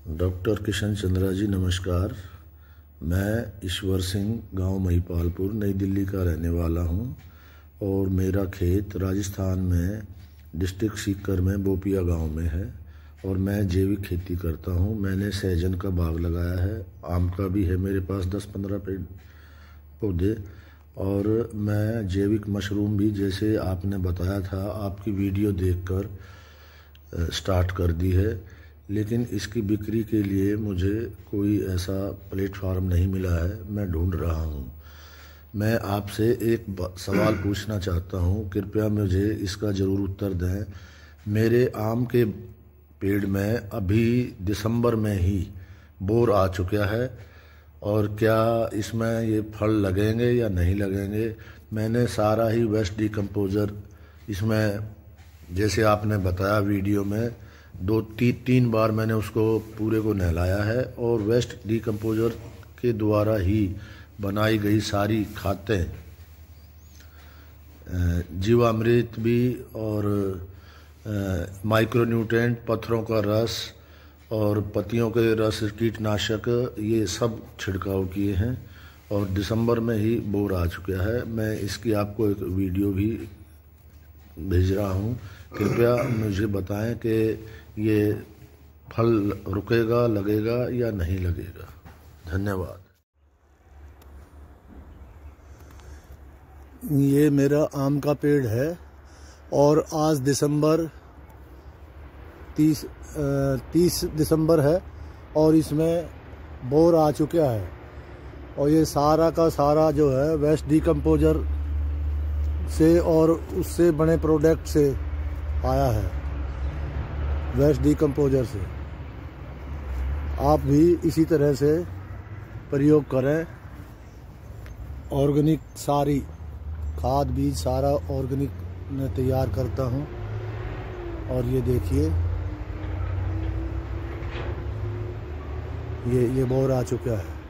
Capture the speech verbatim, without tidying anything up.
Doctor Kishan Chandra जी नमस्कार। मैं ईश्वर सिंह गांव महिपालपुर नई दिल्ली का रहने वाला हूं और मेरा खेत राजस्थान में डिस्ट्रिक्ट सीकर में बोपिया गांव में है और मैं जैविक खेती करता हूं। मैंने सहजन का बाग लगाया है, आम का भी है मेरे पास दस पंद्रह पेड़ पौधे, और मैं जैविक मशरूम भी, जैसे आपने बताया था, आपकी वीडियो देखकर स्टार्ट कर दी है। लेकिन इसकी बिक्री के लिए मुझे कोई ऐसा प्लेटफार्म नहीं मिला है, मैं ढूंढ रहा हूं। मैं आपसे एक सवाल पूछना चाहता हूं, कृपया मुझे इसका ज़रूर उत्तर दें। मेरे आम के पेड़ में अभी दिसंबर में ही बोर आ चुका है और क्या इसमें ये फल लगेंगे या नहीं लगेंगे। मैंने सारा ही वेस्ट डिकम्पोज़र इसमें, जैसे आपने बताया वीडियो में, दो ती, तीन बार मैंने उसको पूरे को नहलाया है और वेस्ट डिकम्पोज़र के द्वारा ही बनाई गई सारी खादें, जीवामृत भी और माइक्रोन्यूट्रेंट, पत्थरों का रस और पत्तियों के रस, कीटनाशक, ये सब छिड़काव किए हैं और दिसंबर में ही बोर आ चुका है। मैं इसकी आपको एक वीडियो भी भेज रहा हूँ। कृपया मुझे बताएं कि ये फल रुकेगा, लगेगा या नहीं लगेगा। धन्यवाद। ये मेरा आम का पेड़ है और आज दिसंबर तीस तीस दिसंबर है और इसमें बोर आ चुका है और ये सारा का सारा जो है वेस्ट डिकम्पोज़र से और उससे बने प्रोडक्ट से आया है, वेस्ट डिकम्पोज़र से। आप भी इसी तरह से प्रयोग करें। ऑर्गेनिक सारी खाद बीज सारा ऑर्गेनिक मैं तैयार करता हूँ। और ये देखिए, ये ये बोर आ चुका है।